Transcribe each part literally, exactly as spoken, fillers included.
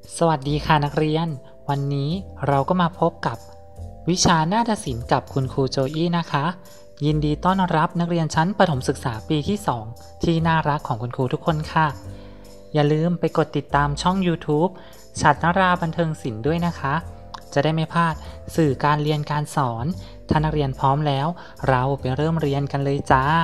สวัสดีค่ะนักเรียนวันนี้เราก็มาพบกับวิชานาฏศิลป์กับคุณครูโจอี้นะคะยินดีต้อนรับนักเรียนชั้นประถมศึกษาปีที่สองที่น่ารักของคุณครูทุกคนค่ะอย่าลืมไปกดติดตามช่อง YouTube ฉัตรนราบันเทิงศิลป์ด้วยนะคะจะได้ไม่พลาดสื่อการเรียนการสอนถ้านักเรียนพร้อมแล้วเราไปเริ่มเรียนกันเลยจ้า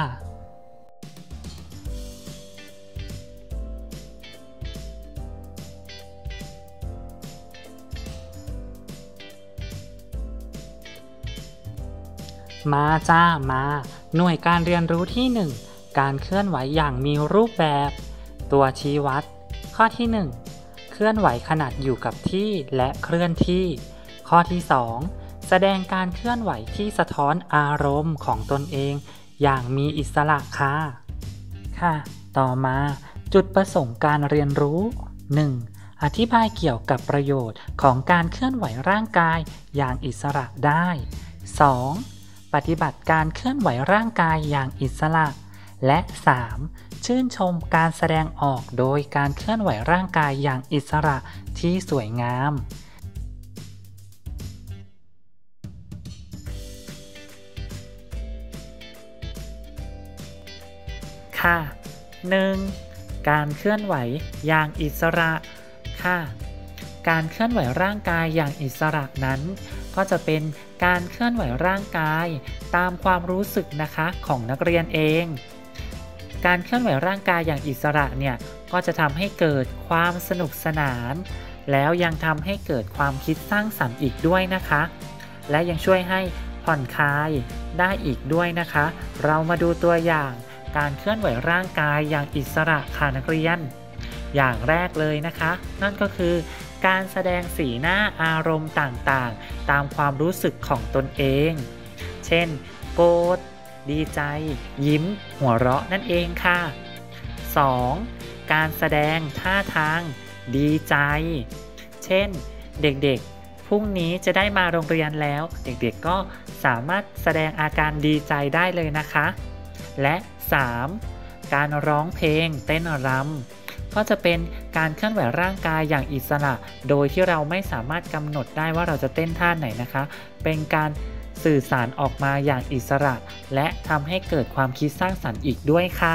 มาจ้ามาหน่วยการเรียนรู้ที่หนึ่งการเคลื่อนไหวอย่างมีรูปแบบตัวชี้วัดข้อที่หนึ่งเคลื่อนไหวขณะอยู่กับที่และเคลื่อนที่ข้อที่สองแสดงการเคลื่อนไหวที่สะท้อนอารมณ์ของตนเองอย่างมีอิสระค่ะค่ะต่อมาจุดประสงค์การเรียนรู้ หนึ่ง. อธิบายเกี่ยวกับประโยชน์ของการเคลื่อนไหวร่างกายอย่างอิสระได้ สอง. ปฏิบัติการเคลื่อนไหวร่างกายอย่างอิสระและ สาม. ชื่นชมการแสดงออกโดยการเคลื่อนไหวร่างกายอย่างอิสระที่สวยงามค่ะ หนึ่ง. การเคลื่อนไหวอย่างอิสระค่ะการเคลื่อนไหวร่างกายอย่างอิสระนั้นก็จะเป็นการเคลื่อนไหวร่างกายตามความรู้สึกนะคะของนักเรียนเองการเคลื่อนไหวร่างกายอย่างอิสระเนี่ยก็จะทำให้เกิดความสนุกสนานแล้วยังทำให้เกิดความคิดสร้างสรรค์อีกด้วยนะคะและยังช่วยให้ผ่อนคลายได้อีกด้วยนะคะเรามาดูตัวอย่างการเคลื่อนไหวร่างกายอย่างอิสระค่ะนักเรียนอย่างแรกเลยนะคะนั่นก็คือการแสดงสีหน้าอารมณ์ต่างๆตามความรู้สึกของตนเองเช่นโกรธดีใจยิ้มหัวเราะนั่นเองค่ะ สอง. การแสดงท่าทางดีใจเช่นเด็กๆพรุ่งนี้จะได้มาโรงเรียนแล้วเด็กๆก็สามารถแสดงอาการดีใจได้เลยนะคะและ สาม. การร้องเพลงเต้นรำก็จะเป็นการเคลื่อนไหวร่างกายอย่างอิสระโดยที่เราไม่สามารถกำหนดได้ว่าเราจะเต้นท่าไหนนะคะเป็นการสื่อสารออกมาอย่างอิสระและทำให้เกิดความคิดสร้างสรรค์อีกด้วยค่ะ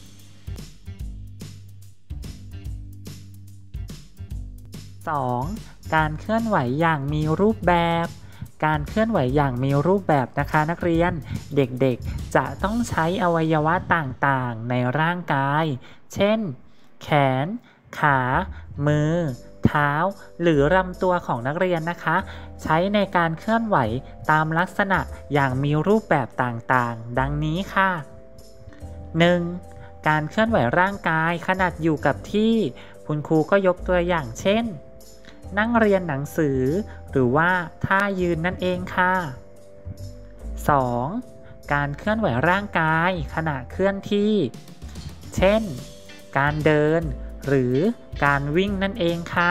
สอง. การเคลื่อนไหวอย่างมีรูปแบบการเคลื่อนไหวอย่างมีรูปแบบนะคะนักเรียนเด็กๆจะต้องใช้อวัยวะต่างๆในร่างกายเช่นแขนขามือเท้าหรือลำตัวของนักเรียนนะคะใช้ในการเคลื่อนไหวตามลักษณะอย่างมีรูปแบบต่างๆดังนี้ค่ะ หนึ่ง. การเคลื่อนไหวร่างกายขณะอยู่กับที่คุณครูก็ยกตัวอย่างเช่นนั่งเรียนหนังสือหรือว่าท่ายืนนั่นเองค่ะ สอง. การเคลื่อนไหวร่างกายขณะเคลื่อนที่เช่นการเดินหรือการวิ่งนั่นเองค่ะ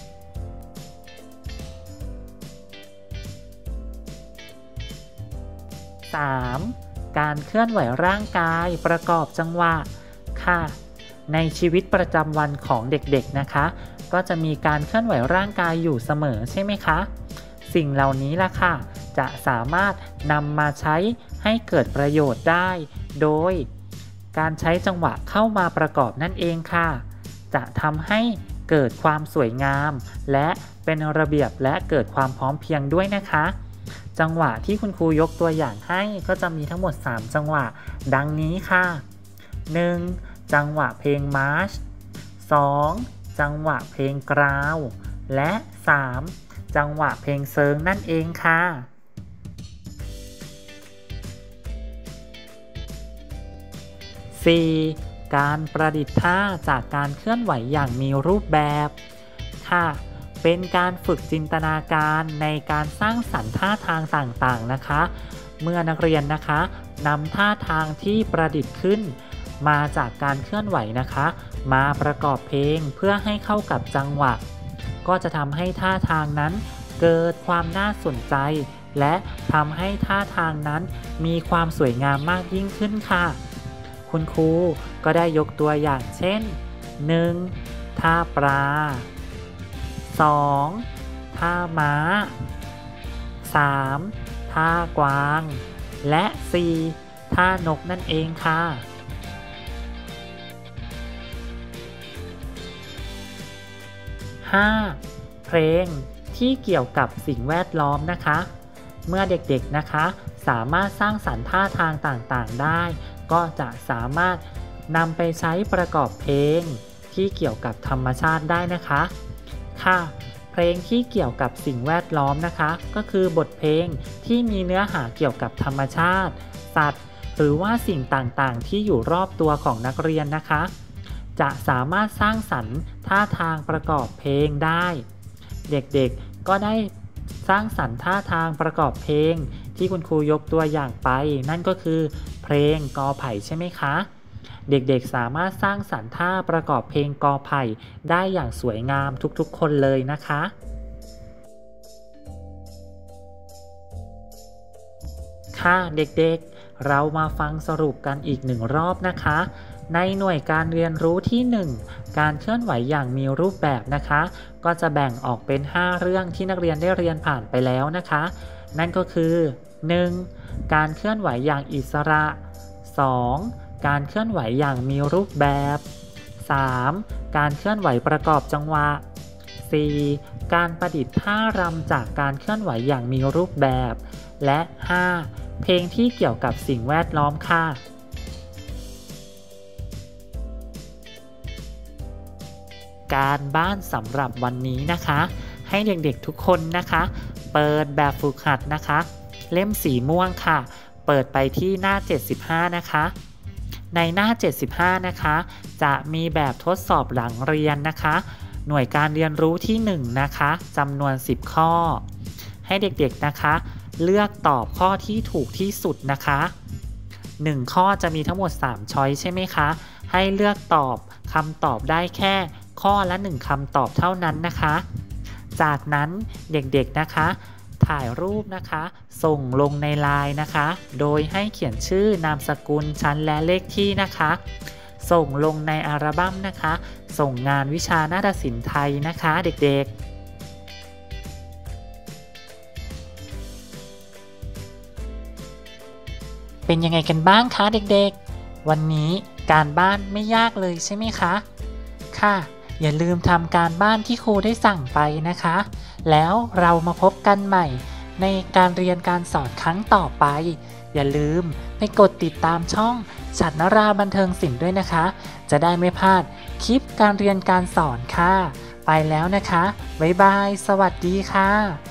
สาม. การเคลื่อนไหวร่างกายประกอบจังหวะค่ะในชีวิตประจำวันของเด็กๆนะคะก็จะมีการเคลื่อนไหวร่างกายอยู่เสมอใช่ไหมคะสิ่งเหล่านี้ล่ะค่ะจะสามารถนำมาใช้ให้เกิดประโยชน์ได้โดยการใช้จังหวะเข้ามาประกอบนั่นเองค่ะจะทำให้เกิดความสวยงามและเป็นระเบียบและเกิดความพร้อมเพรียงด้วยนะคะจังหวะที่คุณครูยกตัวอย่างให้ก็จะมีทั้งหมดสามจังหวะดังนี้ค่ะ หนึ่ง. จังหวะเพลงมาร์ช สอง. จังหวะเพลงกราวและ สาม. จังหวะเพลงเซิงนั่นเองค่ะ สี่. การประดิษฐ์ท่าจากการเคลื่อนไหวอย่างมีรูปแบบค่ะเป็นการฝึกจินตนาการในการสร้างสรรค์ท่าทางต่างๆนะคะเมื่อนักเรียนนะคะนำท่าทางที่ประดิษฐ์ขึ้นมาจากการเคลื่อนไหวนะคะมาประกอบเพลงเพื่อให้เข้ากับจังหวะก็จะทำให้ท่าทางนั้นเกิดความน่าสนใจและทำให้ท่าทางนั้นมีความสวยงามมากยิ่งขึ้นค่ะคุณครูก็ได้ยกตัวอย่างเช่น หนึ่ง. ท่าปลาสองท่าม้าสามท่ากวางและสี่ท่านกนั่นเองค่ะห้าเพลงที่เกี่ยวกับสิ่งแวดล้อมนะคะเมื่อเด็กๆนะคะสามารถสร้างสรรค์ท่าทางต่างๆได้ก็จะสามารถนำไปใช้ประกอบเพลงที่เกี่ยวกับธรรมชาติได้นะคะค่ะเพลงที่เกี่ยวกับสิ่งแวดล้อมนะคะก็คือบทเพลงที่มีเนื้อหาเกี่ยวกับธรรมชาติสัตว์หรือว่าสิ่งต่างๆที่อยู่รอบตัวของนักเรียนนะคะจะสามารถสร้างสรรค์ท่าทางประกอบเพลงได้เด็กๆก็ได้สร้างสรรค์ท่าทางประกอบเพลงที่คุณครูยกตัวอย่างไปนั่นก็คือเพลงกอไผ่ใช่ไหมคะเด็กๆสามารถสร้างสรรค์ท่าประกอบเพลงกอไผ่ได้อย่างสวยงามทุกๆคนเลยนะคะค่ะเด็กๆเรามาฟังสรุปกันอีกหนึ่งรอบนะคะในหน่วยการเรียนรู้ที่หนึ่งการเคลื่อนไหวอย่างมีรูปแบบนะคะก็จะแบ่งออกเป็นห้าเรื่องที่นักเรียนได้เรียนผ่านไปแล้วนะคะนั่นก็คือหนึ่งการเคลื่อนไหวอย่างอิสระสองการเคลื่อนไหวอย่างมีรูปแบบสามการเคลื่อนไหวประกอบจังหวะสี่การประดิษฐ์ท่ารำจากการเคลื่อนไหวอย่างมีรูปแบบและห้าเพลงที่เกี่ยวกับสิ่งแวดล้อมค่ะการบ้านสำหรับวันนี้นะคะให้เด็กๆทุกคนนะคะเปิดแบบฝึกหัดนะคะเล่มสีม่วงค่ะเปิดไปที่หน้าเจ็ดสิบห้านะคะในหน้าเจ็ดสิบห้านะคะจะมีแบบทดสอบหลังเรียนนะคะหน่วยการเรียนรู้ที่หนึ่งนะคะจำนวนสิบข้อให้เด็กๆนะคะเลือกตอบข้อที่ถูกที่สุดนะคะหนึ่งข้อจะมีทั้งหมดสามช้อยใช่ไหมคะให้เลือกตอบคำตอบได้แค่ข้อละหนึ่งคำตอบเท่านั้นนะคะจากนั้นเด็กๆนะคะถ่ายรูปนะคะส่งลงในไลน์นะคะโดยให้เขียนชื่อนามสกุลชั้นและเลขที่นะคะส่งลงในอัลบั้มนะคะส่งงานวิชานาฏศิลป์ไทยนะคะเด็กๆเป็นยังไงกันบ้างคะเด็กๆวันนี้การบ้านไม่ยากเลยใช่ไหมคะค่ะอย่าลืมทำการบ้านที่ครูได้สั่งไปนะคะแล้วเรามาพบกันใหม่ในการเรียนการสอนครั้งต่อไปอย่าลืมไปกดติดตามช่องฉัตรนราบันเทิงศิลป์ด้วยนะคะจะได้ไม่พลาดคลิปการเรียนการสอนค่ะไปแล้วนะคะบ๊ายบายสวัสดีค่ะ